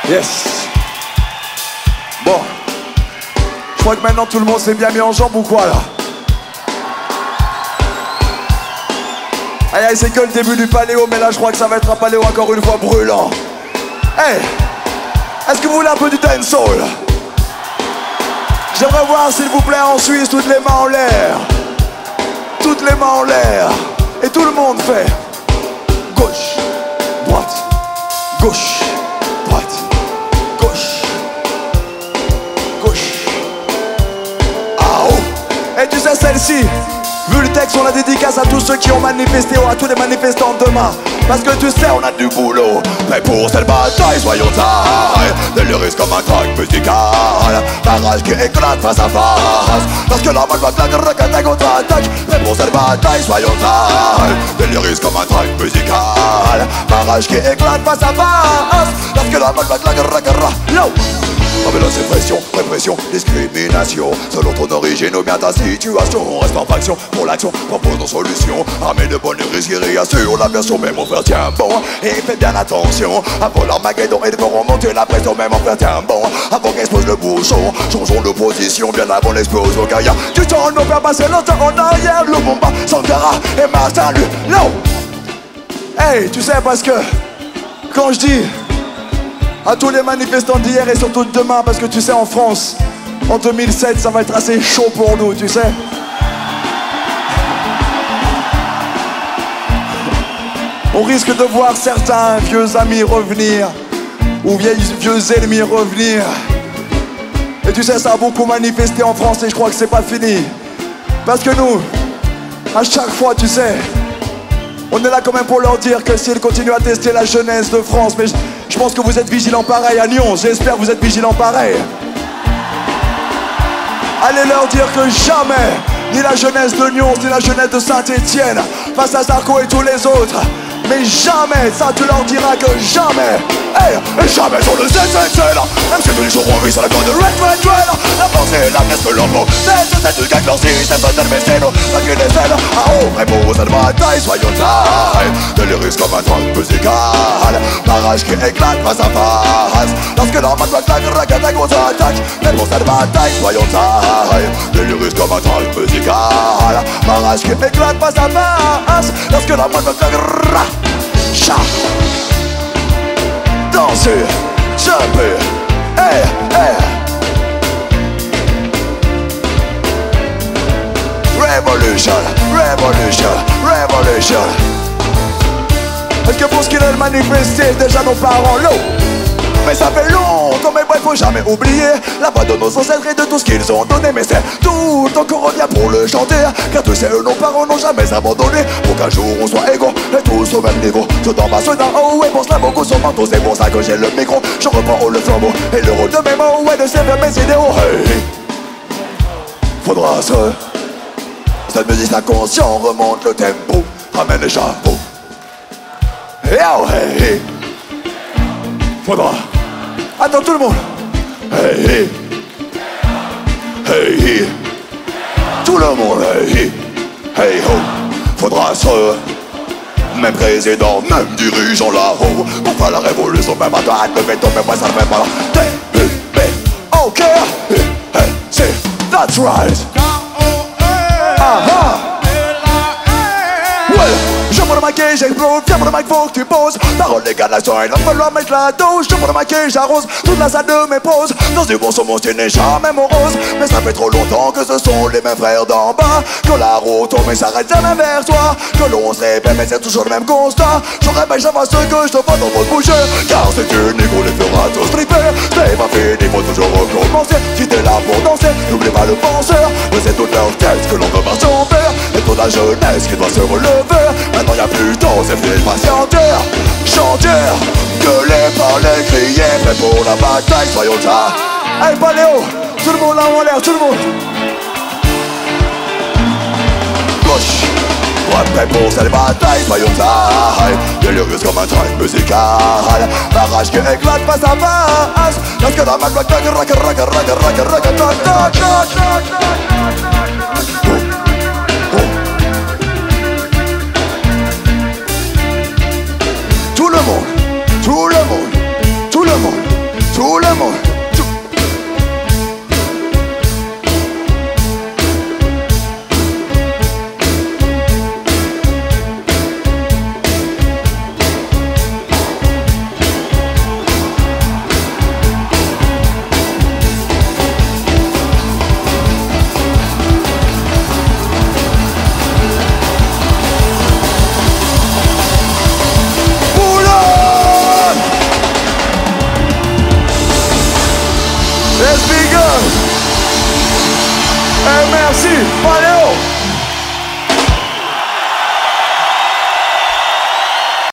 Yes. Bon. Je crois que maintenant tout le monde s'est bien mis en jambes ou quoi là? Aïe aïe, c'est que le début du paléo, mais là je crois que ça va être un paléo encore une fois brûlant. Hey, est-ce que vous voulez un peu du dancehall? J'aimerais voir s'il vous plaît en Suisse toutes les mains en l'air. Toutes les mains en l'air. Et tout le monde fait gauche, droite, gauche, droite, gauche, gauche. Ah oh. Et tu sais celle-ci, vu le texte, on la dédicace à tous ceux qui ont manifesté ou à tous les manifestants demain. Parce que tu sais, on a du boulot. Mais pour cette bataille, soyons tailles. Déliris comme un track musical. Barrage qui éclate face à face. Parce que la balle va claquer contre-attaque. Mais pour cette bataille, soyons tailles. Déliris comme un track musical. Barrage qui éclate face à face. Parce que la balle va claquer. Violence et pression, répression, discrimination. Selon ton origine ou bien ta situation, reste en faction pour l'action, propose nos solutions. Armée de bonne risquerie, assure la version, mais mon frère tiens bon. Et fais bien attention, avant l'Armageddon et devront monter la pression, mais mon frère tiens bon. Avant qu'explose le bouchon, changeons de position, bien avant l'explosion. Car y'a du temps de nous faire passer longtemps en arrière. Lumumba, Sankara et Martin Luther. Hey, tu sais parce que quand je dis à tous les manifestants d'hier et surtout de demain, parce que tu sais en France, en 2007, ça va être assez chaud pour nous, tu sais. On risque de voir certains vieux amis revenir, ou vieux ennemis revenir. Et tu sais, ça a beaucoup manifesté en France et je crois que c'est pas fini. Parce que nous, à chaque fois, tu sais, on est là quand même pour leur dire que s'ils continuent à tester la jeunesse de France, mais je pense que vous êtes vigilants pareil à Lyon, j'espère que vous êtes vigilants pareil. Allez leur dire que jamais, ni la jeunesse de Lyon, ni la jeunesse de Saint-Étienne, face à Sarko et tous les autres, mais jamais, ça tu leur diras que jamais. Hey, et jamais sur le ZZZ. Même si tous les jours on vit sur la corde de Red. La pensée, la pièce que l'on peut. C'est du gag, leur système de messino. La queue des ailes, à haut, vrai pour cette bataille, soyons taille. Déliris comme un track musical. Barrage qui éclate face à face. Lorsque la main doit claquer contre-attaque. Mais pour cette bataille, soyons taille. Déliris comme un track musical. Barrage qui éclate face à face. Lorsque la main doit claquer. Chat. Danser, jumper, hey, hey. Revolution, revolution, revolution. Est-ce que pour ce qu'il a manifesté, déjà nos parents l'ont? Mais ça fait longtemps, mais bref, faut jamais oublier la voix de nos ancêtres et de tout ce qu'ils ont donné. Mais c'est tout le temps qu'on revient pour le chanter. Car tu sais, nos parents n'ont jamais abandonné. Pour qu'un jour on soit égaux et tous au même niveau. Ceux d'en bas, ceux d'en haut, et pour cela beaucoup sont mentaux. C'est pour ça que j'ai le micro, je reprends le flambeau. Et le rôle de mes mots, ouais, de servir mes idéaux. Hey, faudra se... Cette musique inconscient remonte le tempo, ramène les chapeaux. Et oh, hey, hey. Faudra... Attends tout le monde. Hey, hey. Hey, hey. Tout le monde, hey, hey. Hey, ho. Faudra se... Même président, même dirigeant là-haut. Pour faire la révolution, même à droite, le béton, mais moi ça ne fait pas la T-U-B. OK. Hey, hey, c'est... That's right. Ah-ha. Ouais. Je prends le mic et j'explose, viens pour le mic, faut que tu poses. Parole légale, la soirée, il va falloir mettre la dose. Je prends le mic et j'arrose toute la salle de mes pauses. Dans du bon son, mon style n'est jamais morose. Mais ça fait trop longtemps que ce sont les mêmes frères d'en bas. Que la route tourne mais s'arrête jamais vers toi. Que l'on se répète mais c'est toujours le même constat. Je répète, j'avance ce que je te vois dans votre bouche. Car c'est unique, on les fera tous flipper. C'est pas fini, faut toujours recommencer. Si t'es là pour danser, n'oublie pas le penseur. Mais c'est toute leur tête que l'on veut pas s'en faire. Et toute la jeunesse qui doit se relever. Maintenant y'a plus de temps, c'est fini de patienter. Chanter, gueuler, parler, crier. Prêt pour la bataille, soyons là. Allez, paléo, tout le monde là en l'air, tout le monde. Gauche, droite, prêt pour cette bataille, soyons là. Délirieux comme un track musical. Barrage qui éclate face à face. Lorsque la main doit Tout le monde, tout le monde, tout le monde, Let's be good. Et merci, Paléo.